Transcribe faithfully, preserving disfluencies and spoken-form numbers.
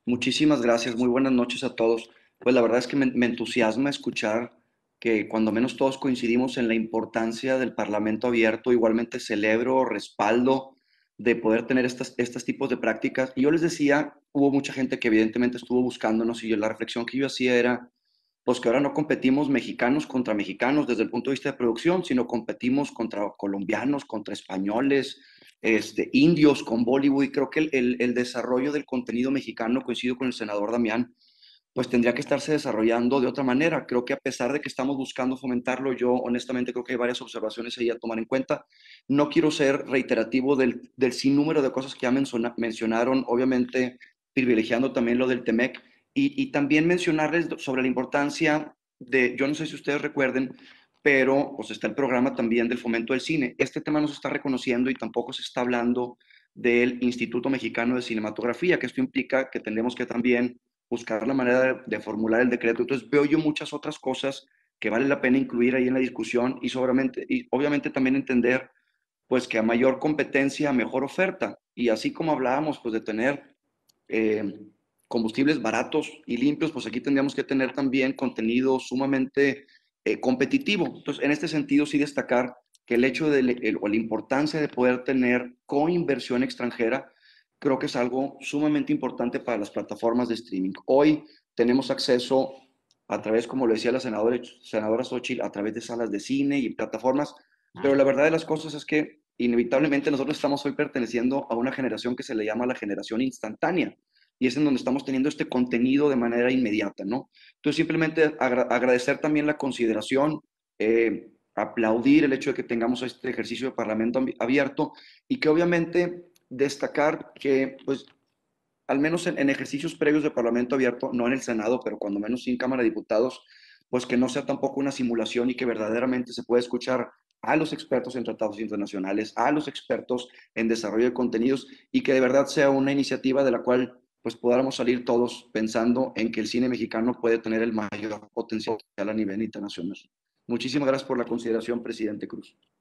Muchísimas gracias, muy buenas noches a todos. Pues la verdad es que me, me entusiasma escuchar que cuando menos todos coincidimos en la importancia del Parlamento abierto, igualmente celebro, respaldo de poder tener estas, estos tipos de prácticas. Y yo les decía, hubo mucha gente que evidentemente estuvo buscándonos y yo- la reflexión que yo hacía era, pues que ahora no competimos mexicanos contra mexicanos desde el punto de vista de producción, sino competimos contra colombianos, contra españoles, este, indios con Bollywood. Y creo que el, el, el desarrollo del contenido mexicano, coincido con el senador Damián, pues tendría que estarse desarrollando de otra manera. Creo que a pesar de que estamos buscando fomentarlo, yo honestamente creo que hay varias observaciones ahí a tomar en cuenta. No quiero ser reiterativo del, del sinnúmero de cosas que ya menciona, mencionaron, obviamente privilegiando también lo del Temec, y, y también mencionarles sobre la importancia de, yo no sé si ustedes recuerden, pero pues está el programa también del fomento del cine. Este tema no se está reconociendo y tampoco se está hablando del Instituto Mexicano de Cinematografía, que esto implica que tendremos que también buscar la manera de, de, formular el decreto. Entonces veo yo muchas otras cosas que vale la pena incluir ahí en la discusión y, sobremente, y obviamente también entender pues que a mayor competencia, mejor oferta. Y así como hablábamos pues de tener eh, combustibles baratos y limpios, pues aquí tendríamos que tener también contenido sumamente eh, competitivo. Entonces, en este sentido, sí destacar que el hecho de el, o la importancia de poder tener coinversión extranjera, creo que es algo sumamente importante para las plataformas de streaming. Hoy tenemos acceso a través, como lo decía la senadora, senadora Xochitl, a través de salas de cine y plataformas, pero la verdad de las cosas es que inevitablemente nosotros estamos hoy perteneciendo a una generación que se le llama la generación instantánea y es en donde estamos teniendo este contenido de manera inmediata, ¿no? Entonces, simplemente agra agradecer también la consideración, eh, aplaudir el hecho de que tengamos este ejercicio de parlamento abierto y que obviamente destacar que, pues, al menos en, en ejercicios previos de parlamento abierto, no en el Senado, pero cuando menos sin Cámara de Diputados, pues que no sea tampoco una simulación y que verdaderamente se pueda escuchar a los expertos en tratados internacionales, a los expertos en desarrollo de contenidos y que de verdad sea una iniciativa de la cual pues podamos salir todos pensando en que el cine mexicano puede tener el mayor potencial a nivel internacional. Muchísimas gracias por la consideración, presidente Cruz.